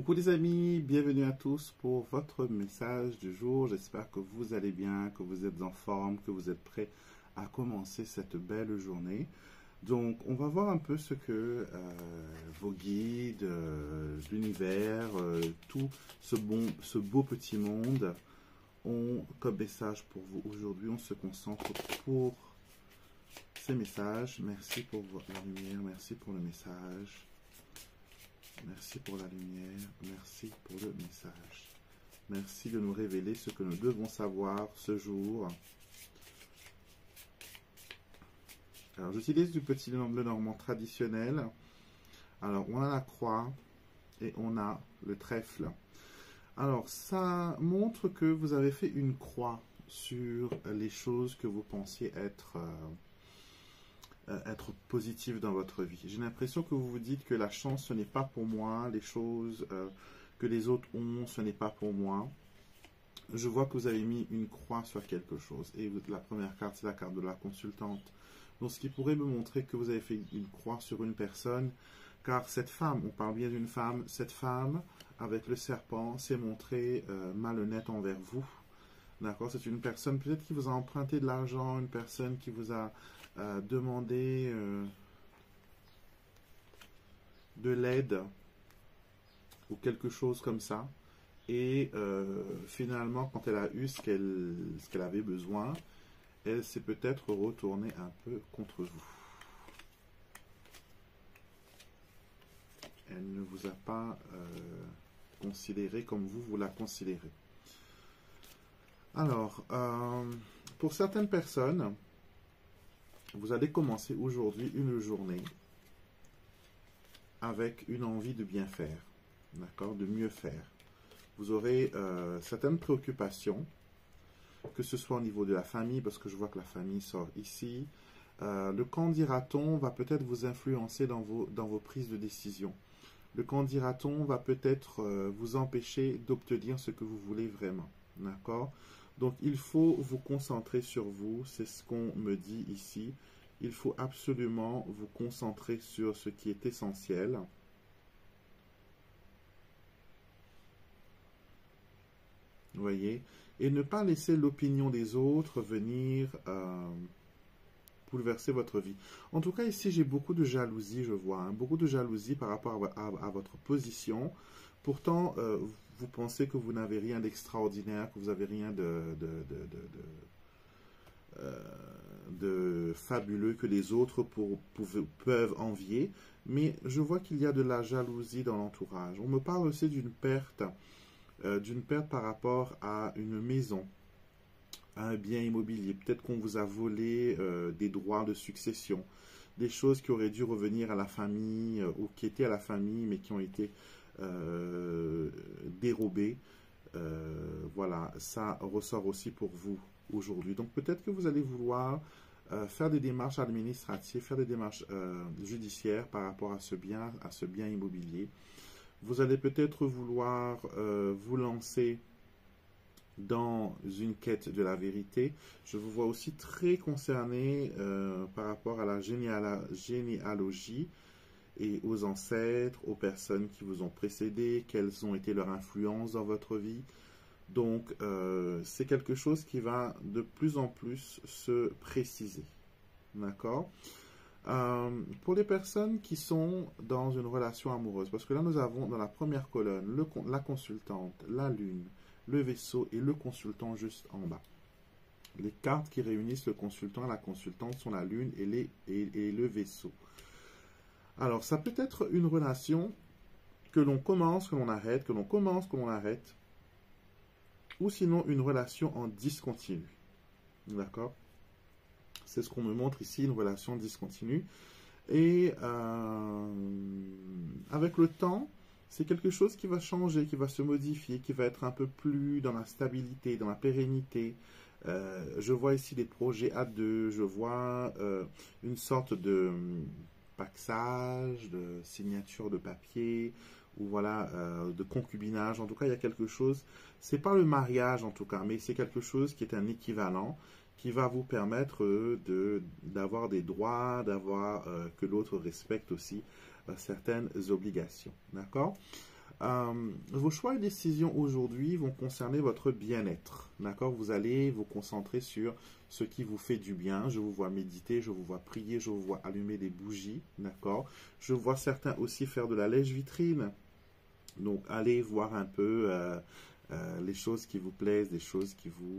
Coucou les amis, bienvenue à tous pour votre message du jour. J'espère que vous allez bien, que vous êtes en forme, que vous êtes prêts à commencer cette belle journée. Donc on va voir un peu ce que vos guides, l'univers, tout ce beau petit monde ont comme message pour vous. Aujourd'hui on se concentre pour ces messages. Merci pour la lumière, merci pour le message. Merci pour la lumière, merci pour le message. Merci de nous révéler ce que nous devons savoir ce jour. Alors, j'utilise du petit bleu normand traditionnel. Alors, on a la croix et on a le trèfle. Alors, ça montre que vous avez fait une croix sur les choses que vous pensiez être positif dans votre vie. J'ai l'impression que vous vous dites que la chance, ce n'est pas pour moi, les choses que les autres ont, ce n'est pas pour moi. Je vois que vous avez mis une croix sur quelque chose. Et la première carte, c'est la carte de la consultante. Donc, ce qui pourrait me montrer que vous avez fait une croix sur une personne, car cette femme, on parle bien d'une femme, cette femme, avec le serpent, s'est montrée malhonnête envers vous. D'accord? C'est une personne peut-être qui vous a emprunté de l'argent, une personne qui vous a demandé de l'aide ou quelque chose comme ça. Et finalement, quand elle a eu ce qu'elle avait besoin, elle s'est peut-être retournée un peu contre vous. Elle ne vous a pas considéré comme vous la considérez. Alors, pour certaines personnes, vous allez commencer aujourd'hui une journée avec une envie de bien faire, d'accord, de mieux faire. Vous aurez certaines préoccupations, que ce soit au niveau de la famille, parce que je vois que la famille sort ici. Le qu'en dira-t-on va peut-être vous influencer dans vos prises de décision. Le qu'en dira-t-on va peut-être vous empêcher d'obtenir ce que vous voulez vraiment, d'accord? Donc, il faut vous concentrer sur vous, c'est ce qu'on me dit ici. Il faut absolument vous concentrer sur ce qui est essentiel. Vous voyez? Et ne pas laisser l'opinion des autres venir bouleverser votre vie. En tout cas, ici, j'ai beaucoup de jalousie, je vois. Hein, beaucoup de jalousie par rapport à votre position. Pourtant, vous pensez que vous n'avez rien d'extraordinaire, que vous n'avez rien de fabuleux que les autres peuvent envier. Mais je vois qu'il y a de la jalousie dans l'entourage. On me parle aussi d'une perte par rapport à une maison, à un bien immobilier. Peut-être qu'on vous a volé des droits de succession, des choses qui auraient dû revenir à la famille ou qui étaient à la famille mais qui ont été dérobées. Voilà, ça ressort aussi pour vous aujourd'hui. Donc peut-être que vous allez vouloir faire des démarches administratives, faire des démarches judiciaires par rapport à ce bien immobilier. Vous allez peut-être vouloir vous lancer dans une quête de la vérité. Je vous vois aussi très concerné par rapport à la généalogie et aux ancêtres, aux personnes qui vous ont précédé, quelles ont été leurs influences dans votre vie. Donc, c'est quelque chose qui va de plus en plus se préciser. D'accord? Pour les personnes qui sont dans une relation amoureuse, parce que là, nous avons dans la première colonne la consultante, la lune, le vaisseau et le consultant juste en bas. Les cartes qui réunissent le consultant et la consultante sont la lune et le vaisseau. Alors, ça peut être une relation que l'on commence, que l'on arrête, que l'on commence, que l'on arrête, ou sinon une relation en discontinu. D'accord? C'est ce qu'on me montre ici, une relation discontinue. Et avec le temps, c'est quelque chose qui va changer, qui va se modifier, qui va être un peu plus dans la stabilité, dans la pérennité. Je vois ici des projets à deux, je vois une sorte de paxage, de signature de papier, ou voilà, de concubinage. En tout cas, il y a quelque chose, c'est pas le mariage en tout cas, mais c'est quelque chose qui est un équivalent, qui va vous permettre d'avoir des droits, d'avoir que l'autre respecte aussi certaines obligations. D'accord? Vos choix et décisions aujourd'hui vont concerner votre bien-être. D'accord? Vous allez vous concentrer sur ce qui vous fait du bien. Je vous vois méditer, je vous vois prier, je vous vois allumer des bougies. D'accord? Je vois certains aussi faire de la lèche-vitrine. Donc, allez voir un peu les choses qui vous plaisent, des choses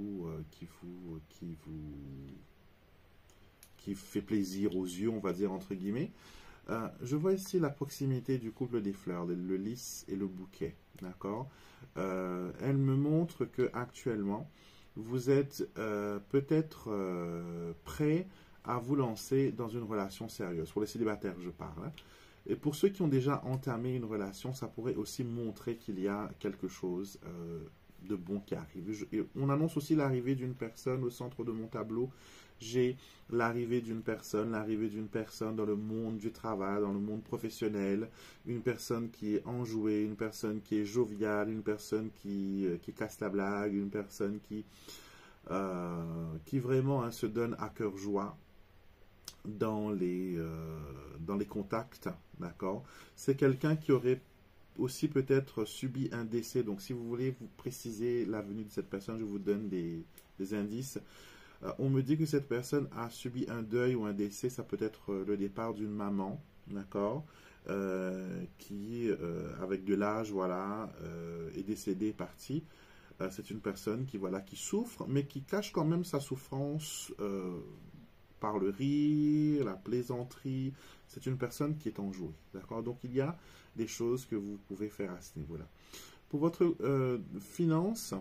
qui fait plaisir aux yeux, on va dire entre guillemets. Je vois ici la proximité du couple des fleurs, le lys et le bouquet, d'accord? Elle me montre que actuellement, vous êtes peut-être prêt à vous lancer dans une relation sérieuse. Pour les célibataires, je parle. Hein. Et pour ceux qui ont déjà entamé une relation, ça pourrait aussi montrer qu'il y a quelque chose de bon qui arrive. On annonce aussi l'arrivée d'une personne au centre de mon tableau. J'ai l'arrivée d'une personne dans le monde du travail, dans le monde professionnel, une personne qui est enjouée, une personne qui est joviale, une personne qui casse la blague, une personne qui vraiment hein, se donne à cœur joie dans les contacts, d'accord? C'est quelqu'un qui aurait aussi peut-être subi un décès. Donc, si vous voulez vous préciser la venue de cette personne, je vous donne des indices. On me dit que cette personne a subi un deuil ou un décès. Ça peut être le départ d'une maman, d'accord, qui, avec de l'âge, voilà, est décédée, partie. C'est une personne qui, voilà, qui souffre, mais qui cache quand même sa souffrance par le rire, la plaisanterie. C'est une personne qui est enjouée, d'accord? Donc, il y a des choses que vous pouvez faire à ce niveau-là. Pour votre finance,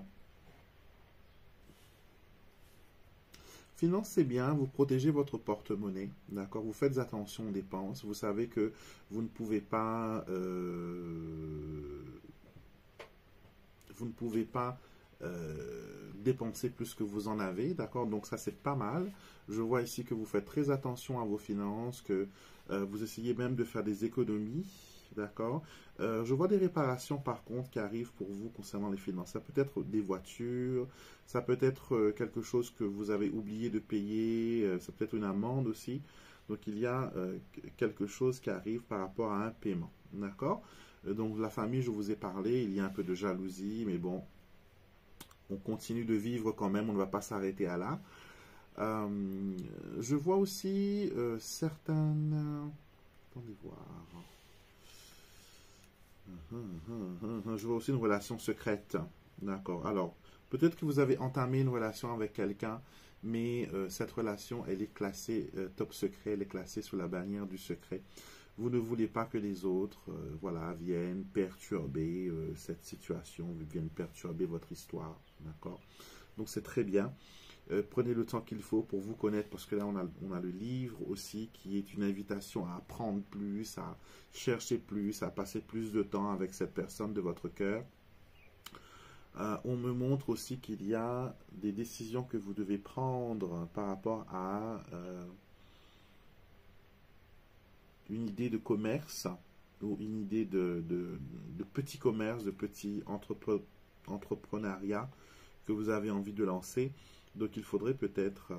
c'est bien, vous protégez votre porte-monnaie, d'accord? Vous faites attention aux dépenses. Vous savez que vous ne pouvez pas dépenser plus que vous en avez, d'accord? Donc ça c'est pas mal. Je vois ici que vous faites très attention à vos finances, que vous essayez même de faire des économies, d'accord? Je vois des réparations par contre qui arrivent pour vous concernant les finances. Ça peut être des voitures, ça peut être quelque chose que vous avez oublié de payer, ça peut être une amende aussi. Donc il y a quelque chose qui arrive par rapport à un paiement, d'accord? Donc la famille, je vous ai parlé, il y a un peu de jalousie, mais bon, on continue de vivre quand même, on ne va pas s'arrêter à là. Je vois aussi certaines... Attendez voir. Je vois aussi une relation secrète. D'accord. Alors, peut-être que vous avez entamé une relation avec quelqu'un, mais cette relation, elle est classée top secret, elle est classée sous la bannière du secret. Vous ne voulez pas que les autres voilà, viennent perturber cette situation, viennent perturber votre histoire. D'accord? Donc, c'est très bien. Prenez le temps qu'il faut pour vous connaître, parce que là, on a le livre aussi qui est une invitation à apprendre plus, à chercher plus, à passer plus de temps avec cette personne de votre cœur. On me montre aussi qu'il y a des décisions que vous devez prendre par rapport à une idée de commerce ou une idée de petit commerce, de petit entrepreneuriat que vous avez envie de lancer. Donc, il faudrait peut-être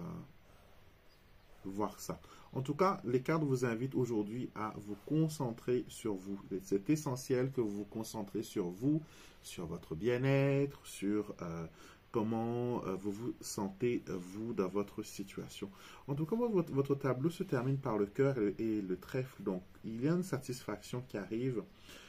voir ça. En tout cas, les cartes vous invitent aujourd'hui à vous concentrer sur vous. C'est essentiel que vous vous concentrez sur vous, sur votre bien-être, sur comment vous vous sentez, vous, dans votre situation. En tout cas, votre tableau se termine par le cœur et le trèfle. Donc, il y a une satisfaction qui arrive.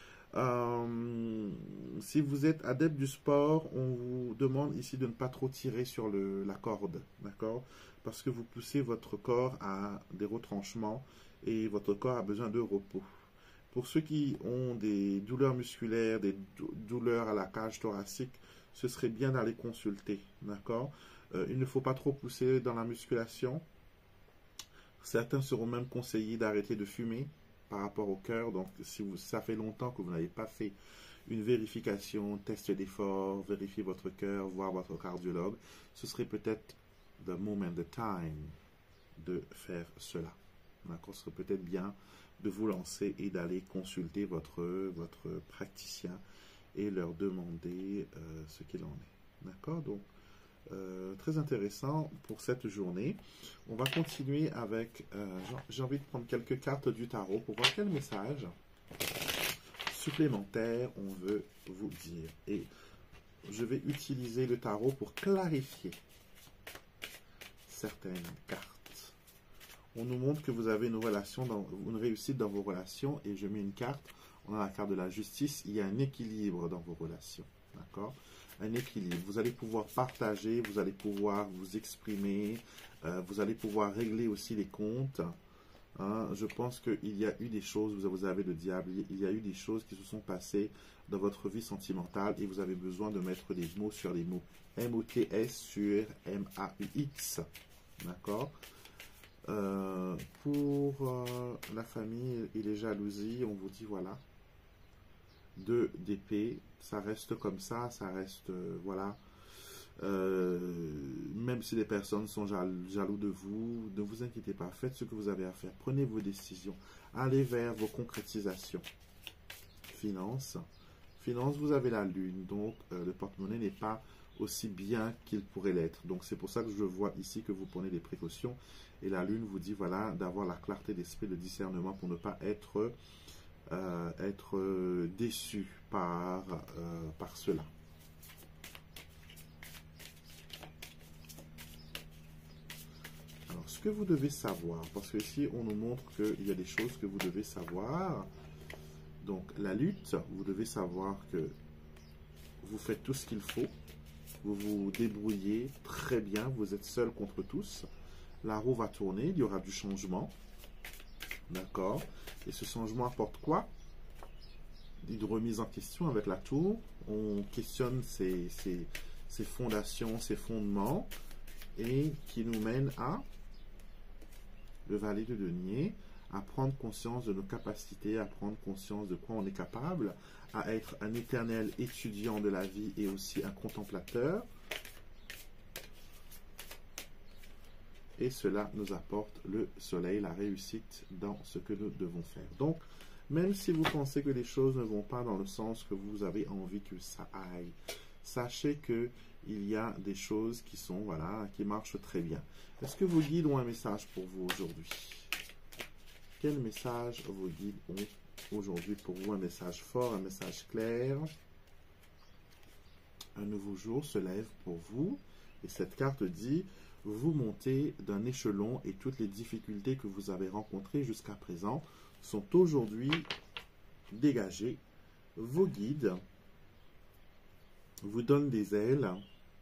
Si vous êtes adepte du sport, on vous demande ici de ne pas trop tirer sur la corde, d'accord? Parce que vous poussez votre corps à des retranchements et votre corps a besoin de repos. Pour ceux qui ont des douleurs musculaires, des douleurs à la cage thoracique, ce serait bien d'aller consulter, d'accord? Il ne faut pas trop pousser dans la musculation. Certains seront même conseillés d'arrêter de fumer par rapport au cœur. Donc, si ça fait longtemps que vous n'avez pas fait une vérification, test d'effort, vérifier votre cœur, voir votre cardiologue, ce serait peut-être the moment, the time de faire cela. D'accord? Ce serait peut-être bien de vous lancer et d'aller consulter votre praticien et leur demander ce qu'il en est. D'accord? Donc, très intéressant pour cette journée. On va continuer avec... j'ai envie de prendre quelques cartes du tarot pour voir quel message supplémentaire on veut vous dire. Et je vais utiliser le tarot pour clarifier certaines cartes. On nous montre que vous avez une réussite dans vos relations, et je mets une carte, on a la carte de la justice, il y a un équilibre dans vos relations, d'accord? Un équilibre, vous allez pouvoir partager, vous allez pouvoir vous exprimer, vous allez pouvoir régler aussi les comptes. Hein, je pense qu'il y a eu des choses, vous avez le diable, il y a eu des choses qui se sont passées dans votre vie sentimentale et vous avez besoin de mettre des mots sur les mots. M-O-T-S sur M-A-U-X. D'accord? Pour la famille et les jalousies, on vous dit voilà. 2 d'épée, ça reste comme ça reste, voilà. Même si les personnes sont jaloux de vous, ne vous inquiétez pas, faites ce que vous avez à faire, prenez vos décisions, allez vers vos concrétisations. Finance, vous avez la lune, donc le porte-monnaie n'est pas aussi bien qu'il pourrait l'être, donc c'est pour ça que je vois ici que vous prenez des précautions, et la lune vous dit voilà, d'avoir la clarté d'esprit, le discernement pour ne pas être déçu par cela. Alors, ce que vous devez savoir, parce que ici, on nous montre qu'il y a des choses que vous devez savoir. Donc, la lutte, vous devez savoir que vous faites tout ce qu'il faut. Vous vous débrouillez très bien. Vous êtes seul contre tous. La roue va tourner. Il y aura du changement. D'accord? Et ce changement apporte quoi? Une remise en question avec la tour. On questionne ses fondations, ses fondements. Et qui nous mène à le valet de denier, à prendre conscience de nos capacités, à prendre conscience de quoi on est capable, à être un éternel étudiant de la vie et aussi un contemplateur. Et cela nous apporte le soleil, la réussite dans ce que nous devons faire. Donc, même si vous pensez que les choses ne vont pas dans le sens que vous avez envie que ça aille, sachez que il y a des choses qui sont, voilà, qui marchent très bien. Est-ce que vos guides ont un message pour vous aujourd'hui? Quel message vos guides ont aujourd'hui pour vous? Un message fort, un message clair. Un nouveau jour se lève pour vous. Et cette carte dit, vous montez d'un échelon et toutes les difficultés que vous avez rencontrées jusqu'à présent sont aujourd'hui dégagées. Vos guides vous donnent des ailes.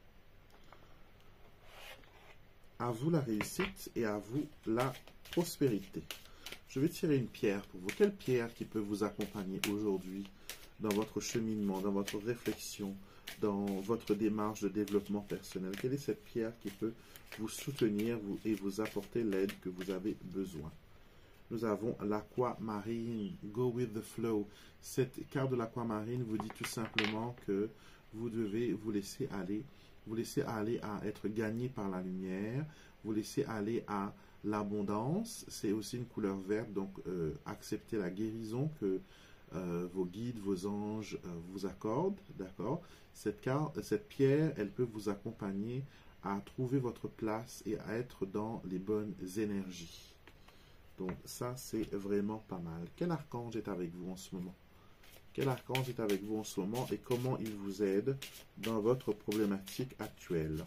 À vous la réussite et à vous la prospérité. Je vais tirer une pierre pour vous. Quelle pierre qui peut vous accompagner aujourd'hui dans votre cheminement, dans votre réflexion, dans votre démarche de développement personnel? Quelle est cette pierre qui peut vous soutenir et vous apporter l'aide que vous avez besoin? Nous avons l'aquamarine, go with the flow. Cette carte de l'aquamarine vous dit tout simplement que vous devez vous laisser aller. Vous laissez aller à être gagné par la lumière. Vous laissez aller à l'abondance. C'est aussi une couleur verte. Donc, acceptez la guérison que vos guides, vos anges vous accordent. D'accord? Cette pierre, elle peut vous accompagner à trouver votre place et à être dans les bonnes énergies. Donc, ça, c'est vraiment pas mal. Quel archange est avec vous en ce moment? Quel archange est avec vous en ce moment et comment il vous aide dans votre problématique actuelle?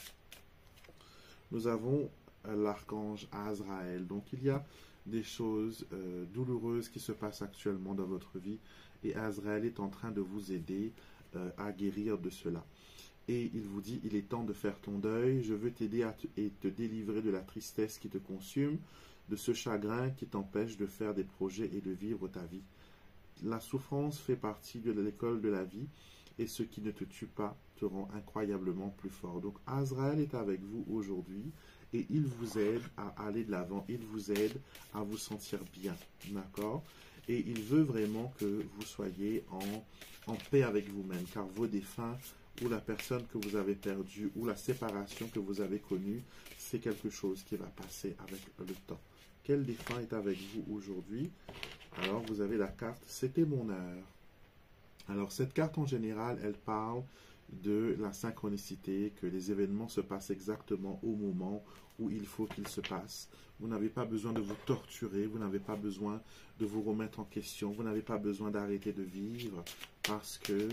Nous avons l'archange Azraël. Donc, il y a des choses douloureuses qui se passent actuellement dans votre vie et Azraël est en train de vous aider à guérir de cela. Et il vous dit, il est temps de faire ton deuil, je veux t'aider et te délivrer de la tristesse qui te consume, de ce chagrin qui t'empêche de faire des projets et de vivre ta vie. La souffrance fait partie de l'école de la vie et ce qui ne te tue pas te rend incroyablement plus fort. Donc Azraël est avec vous aujourd'hui et il vous aide à aller de l'avant, il vous aide à vous sentir bien, d'accord? Et il veut vraiment que vous soyez en paix avec vous-même, car vos défunts ou la personne que vous avez perdue ou la séparation que vous avez connue, c'est quelque chose qui va passer avec le temps. Quel défunt est avec vous aujourd'hui? Alors, vous avez la carte « C'était mon heure ». Alors, cette carte, en général, elle parle de la synchronicité, que les événements se passent exactement au moment où il faut qu'ils se passent. Vous n'avez pas besoin de vous torturer, vous n'avez pas besoin de vous remettre en question, vous n'avez pas besoin d'arrêter de vivre parce que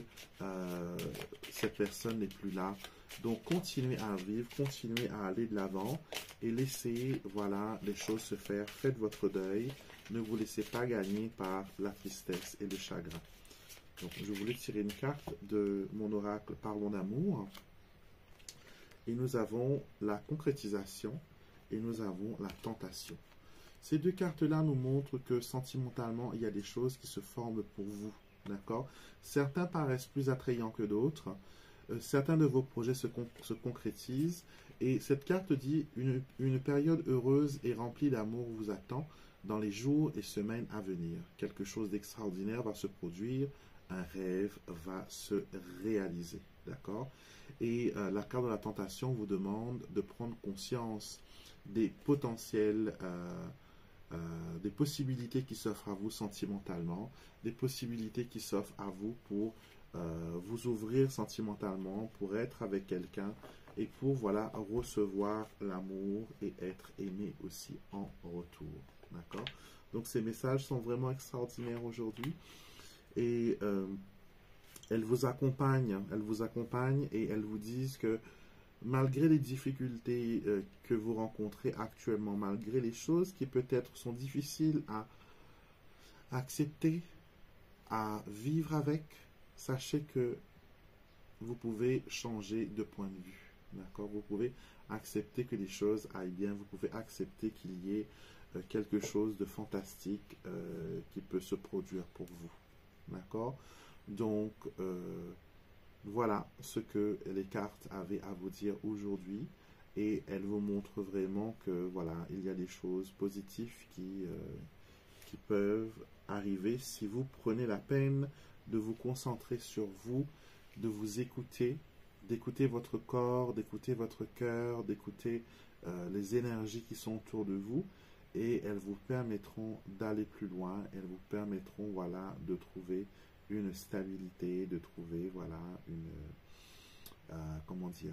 cette personne n'est plus là. Donc continuez à vivre, continuez à aller de l'avant et laissez voilà, les choses se faire. Faites votre deuil, ne vous laissez pas gagner par la tristesse et le chagrin. Donc je voulais tirer une carte de mon oracle Parlons d'amour. Et nous avons la concrétisation et nous avons la tentation. Ces deux cartes-là nous montrent que sentimentalement, il y a des choses qui se forment pour vous. D'accord? Certains paraissent plus attrayants que d'autres. Certains de vos projets se concrétisent. Et cette carte dit une période heureuse et remplie d'amour vous attend dans les jours et semaines à venir. Quelque chose d'extraordinaire va se produire. Un rêve va se réaliser. D'accord? Et la carte de la tentation vous demande de prendre conscience des potentiels, des possibilités qui s'offrent à vous sentimentalement, des possibilités qui s'offrent à vous pour vous ouvrir sentimentalement, pour être avec quelqu'un et pour voilà, recevoir l'amour et être aimé aussi en retour. D'accord? Donc ces messages sont vraiment extraordinaires aujourd'hui et elles vous accompagnent et elles vous disent que malgré les difficultés que vous rencontrez actuellement, malgré les choses qui peut-être sont difficiles à accepter, à vivre avec, sachez que vous pouvez changer de point de vue. D'accord? Vous pouvez accepter que les choses aillent bien, vous pouvez accepter qu'il y ait quelque chose de fantastique qui peut se produire pour vous. D'accord? Donc, voilà ce que les cartes avaient à vous dire aujourd'hui et elles vous montrent vraiment que voilà, il y a des choses positives qui peuvent arriver si vous prenez la peine de vous concentrer sur vous, de vous écouter, d'écouter votre corps, d'écouter votre cœur, d'écouter les énergies qui sont autour de vous et elles vous permettront d'aller plus loin, elles vous permettront voilà, de trouver une stabilité, de trouver voilà une comment dire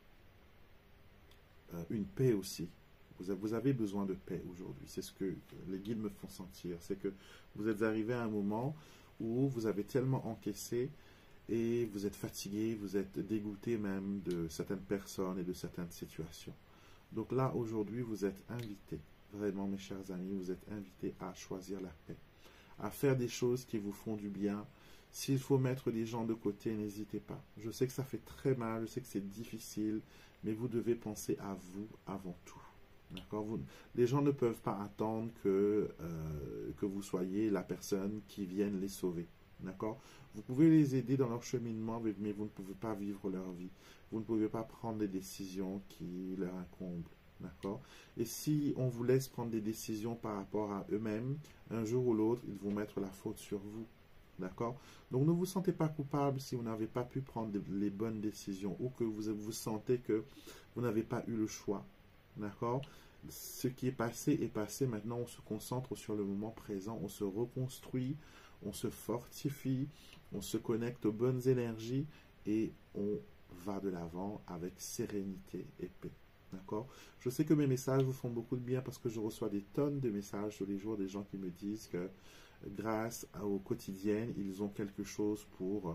une paix aussi. Vous avez besoin de paix aujourd'hui. C'est ce que les guides me font sentir. C'est que vous êtes arrivé à un moment où vous avez tellement encaissé et vous êtes fatigué, vous êtes dégoûté même de certaines personnes et de certaines situations. Donc là, aujourd'hui, vous êtes invités, vraiment mes chers amis, vous êtes invités à choisir la paix, à faire des choses qui vous font du bien. S'il faut mettre les gens de côté, n'hésitez pas. Je sais que ça fait très mal, je sais que c'est difficile, mais vous devez penser à vous avant tout. D'accord? Les gens ne peuvent pas attendre que vous soyez la personne qui vienne les sauver. D'accord? Vous pouvez les aider dans leur cheminement, mais vous ne pouvez pas vivre leur vie. Vous ne pouvez pas prendre des décisions qui leur incombent. D'accord? Et si on vous laisse prendre des décisions par rapport à eux-mêmes, un jour ou l'autre, ils vont mettre la faute sur vous. D'accord? Donc ne vous sentez pas coupable si vous n'avez pas pu prendre les bonnes décisions ou que vous sentez que vous n'avez pas eu le choix. D'accord? Ce qui est passé, maintenant on se concentre sur le moment présent, on se reconstruit, on se fortifie, on se connecte aux bonnes énergies et on va de l'avant avec sérénité et paix. D'accord? Je sais que mes messages vous font beaucoup de bien parce que je reçois des tonnes de messages tous les jours, des gens qui me disent que grâce au quotidien, ils ont quelque chose pour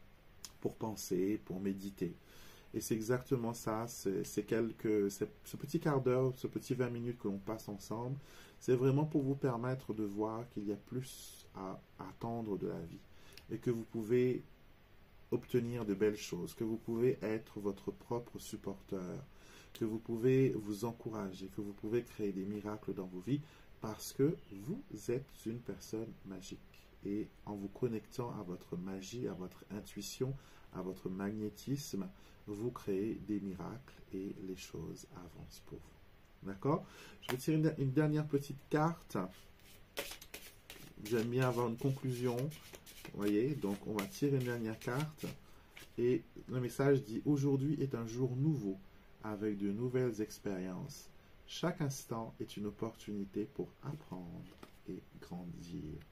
penser, pour méditer. Et c'est exactement ça, ce petit quart d'heure, ce petit 20 minutes que l'on passe ensemble, c'est vraiment pour vous permettre de voir qu'il y a plus à attendre de la vie et que vous pouvez obtenir de belles choses, que vous pouvez être votre propre supporteur, que vous pouvez vous encourager, que vous pouvez créer des miracles dans vos vies parce que vous êtes une personne magique. Et en vous connectant à votre magie, à votre intuition, à votre magnétisme, vous créez des miracles et les choses avancent pour vous. D'accord? Je vais tirer une dernière petite carte. J'aime bien avoir une conclusion. Vous voyez? Donc, on va tirer une dernière carte. Et le message dit « Aujourd'hui est un jour nouveau avec de nouvelles expériences. Chaque instant est une opportunité pour apprendre et grandir. »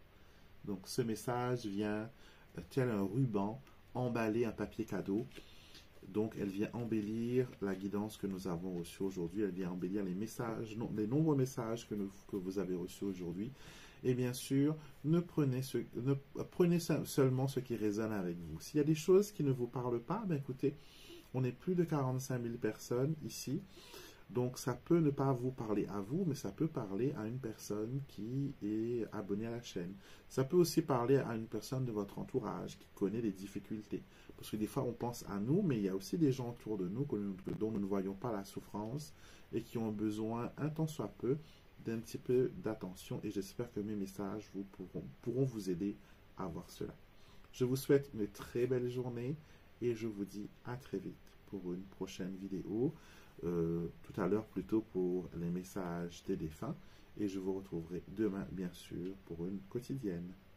Donc, ce message vient tel un ruban emballer un papier cadeau Donc, elle vient embellir la guidance que nous avons reçue aujourd'hui. Elle vient embellir les messages, les nombreux messages que vous avez reçus aujourd'hui. Et bien sûr, prenez seulement ce qui résonne avec vous. S'il y a des choses qui ne vous parlent pas, ben écoutez, on est plus de 45 000 personnes ici. Donc, ça peut ne pas vous parler à vous, mais ça peut parler à une personne qui est abonnée à la chaîne. Ça peut aussi parler à une personne de votre entourage qui connaît les difficultés. Parce que des fois, on pense à nous, mais il y a aussi des gens autour de nous dont nous ne voyons pas la souffrance et qui ont besoin, un tant soit peu, d'un petit peu d'attention. Et j'espère que mes messages pourront vous aider à voir cela. Je vous souhaite une très belle journée et je vous dis à très vite pour une prochaine vidéo. Tout à l'heure plutôt pour les messages des défunts et je vous retrouverai demain bien sûr pour une quotidienne.